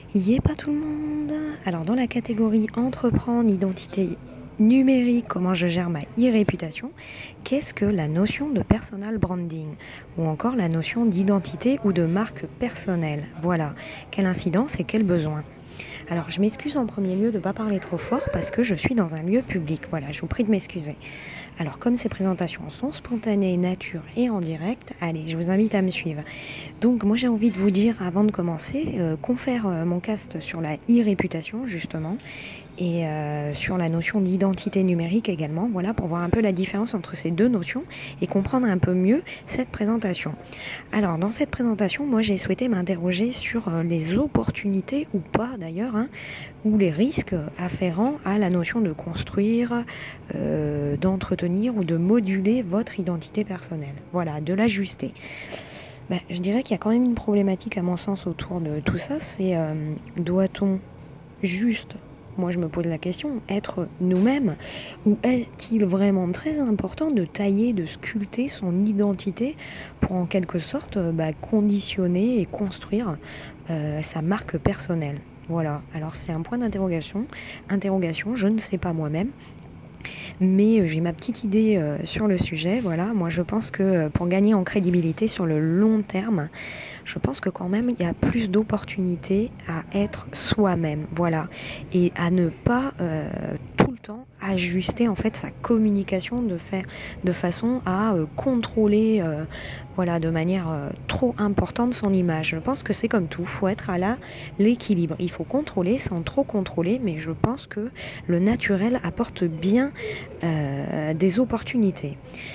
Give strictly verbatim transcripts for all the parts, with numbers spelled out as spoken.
Y est pas tout le monde. Alors dans la catégorie entreprendre, identité numérique, comment je gère ma e-réputation, qu'est-ce que la notion de personal branding ou encore la notion d'identité ou de marque personnelle? Voilà, quelle incidence et quel besoin? Alors je m'excuse en premier lieu de ne pas parler trop fort parce que je suis dans un lieu public. Voilà, je vous prie de m'excuser. Alors comme ces présentations sont spontanées, nature et en direct, allez, je vous invite à me suivre. Donc moi j'ai envie de vous dire avant de commencer euh, qu'on fait euh, mon cast sur la e-réputation justement et euh, sur la notion d'identité numérique également, voilà, pour voir un peu la différence entre ces deux notions et comprendre un peu mieux cette présentation. Alors dans cette présentation, moi j'ai souhaité m'interroger sur euh, les opportunités ou pas d'ailleurs, hein, ou les risques afférents à la notion de construire, euh, d'entretenir ou de moduler votre identité personnelle, voilà, de l'ajuster. Ben, je dirais qu'il y a quand même une problématique à mon sens autour de tout ça, c'est euh, doit-on juste, moi je me pose la question, être nous-mêmes ou est-il vraiment très important de tailler, de sculpter son identité pour en quelque sorte bah, conditionner et construire euh, sa marque personnelle? Voilà, alors c'est un point d'interrogation, interrogation, je ne sais pas moi-même. Mais j'ai ma petite idée euh, sur le sujet. Voilà, moi je pense que euh, pour gagner en crédibilité sur le long terme, je pense que quand même il y a plus d'opportunités à être soi-même. Voilà, et à ne pas euh, tout le temps ajuster en fait sa communication de faire de façon à euh, contrôler euh, voilà de manière euh, trop importante son image. Je pense que c'est comme tout, faut être à la l'équilibre. Il faut contrôler sans trop contrôler, mais je pense que le naturel apporte bien euh, des opportunités.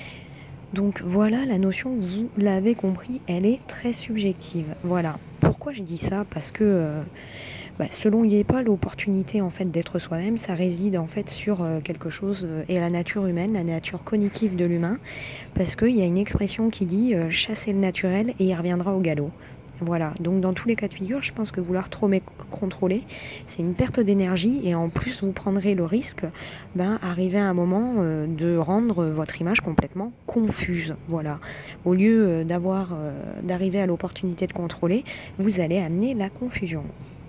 Donc voilà, la notion, vous l'avez compris, elle est très subjective. Voilà. Pourquoi je dis ça? Parce que euh, bah, selon Yepa, l'opportunité en fait d'être soi-même, ça réside en fait sur euh, quelque chose euh, et la nature humaine, la nature cognitive de l'humain, parce qu'il y a une expression qui dit euh, chasser le naturel et il reviendra au galop. Voilà, donc dans tous les cas de figure, je pense que vouloir trop contrôler, c'est une perte d'énergie et en plus vous prendrez le risque ben, arriver à un moment euh, de rendre votre image complètement confuse. Voilà, au lieu euh, d'avoir euh, d'arriver à l'opportunité de contrôler, vous allez amener la confusion.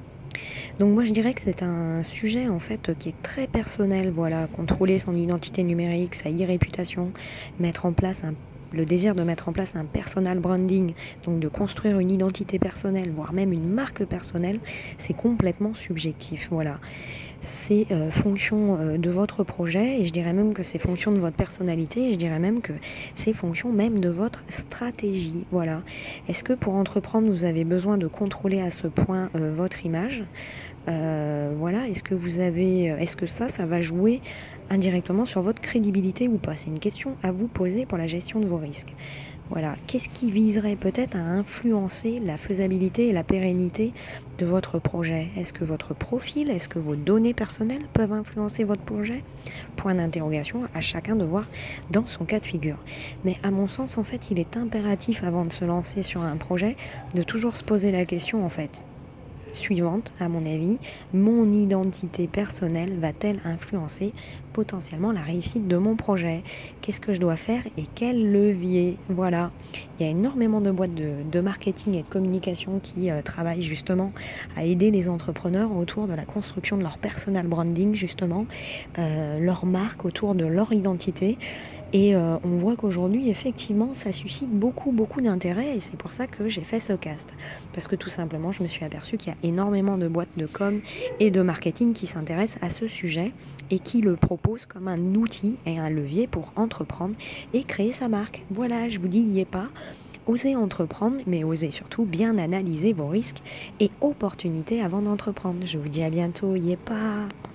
Donc moi je dirais que c'est un sujet en fait qui est très personnel, voilà, contrôler son identité numérique, sa e-réputation, mettre en place un le désir de mettre en place un personal branding, donc de construire une identité personnelle, voire même une marque personnelle, c'est complètement subjectif. Voilà, c'est euh, fonction euh, de votre projet et je dirais même que c'est fonction de votre personnalité et je dirais même que c'est fonction même de votre stratégie. Voilà. Est-ce que pour entreprendre, vous avez besoin de contrôler à ce point euh, votre image? Euh, voilà, est-ce que vous avez, est-ce que ça, ça va jouer indirectement sur votre crédibilité ou pas? C'est une question à vous poser pour la gestion de vos risques. Voilà, qu'est-ce qui viserait peut-être à influencer la faisabilité et la pérennité de votre projet? Est-ce que votre profil, est-ce que vos données personnelles peuvent influencer votre projet? Point d'interrogation, à chacun de voir dans son cas de figure. Mais à mon sens, en fait, il est impératif avant de se lancer sur un projet de toujours se poser la question, en fait, suivante, à mon avis, mon identité personnelle va-t-elle influencer potentiellement la réussite de mon projet? Qu'est-ce que je dois faire et quel levier? Voilà, il y a énormément de boîtes de, de marketing et de communication qui euh, travaillent justement à aider les entrepreneurs autour de la construction de leur personal branding, justement, euh, leur marque, autour de leur identité. Et euh, on voit qu'aujourd'hui, effectivement, ça suscite beaucoup, beaucoup d'intérêt et c'est pour ça que j'ai fait ce cast. Parce que tout simplement, je me suis aperçue qu'il y a énormément de boîtes de com et de marketing qui s'intéressent à ce sujet et qui le proposent comme un outil et un levier pour entreprendre et créer sa marque. Voilà, je vous dis, y est pas. Osez entreprendre, mais osez surtout bien analyser vos risques et opportunités avant d'entreprendre. Je vous dis à bientôt, y est pas.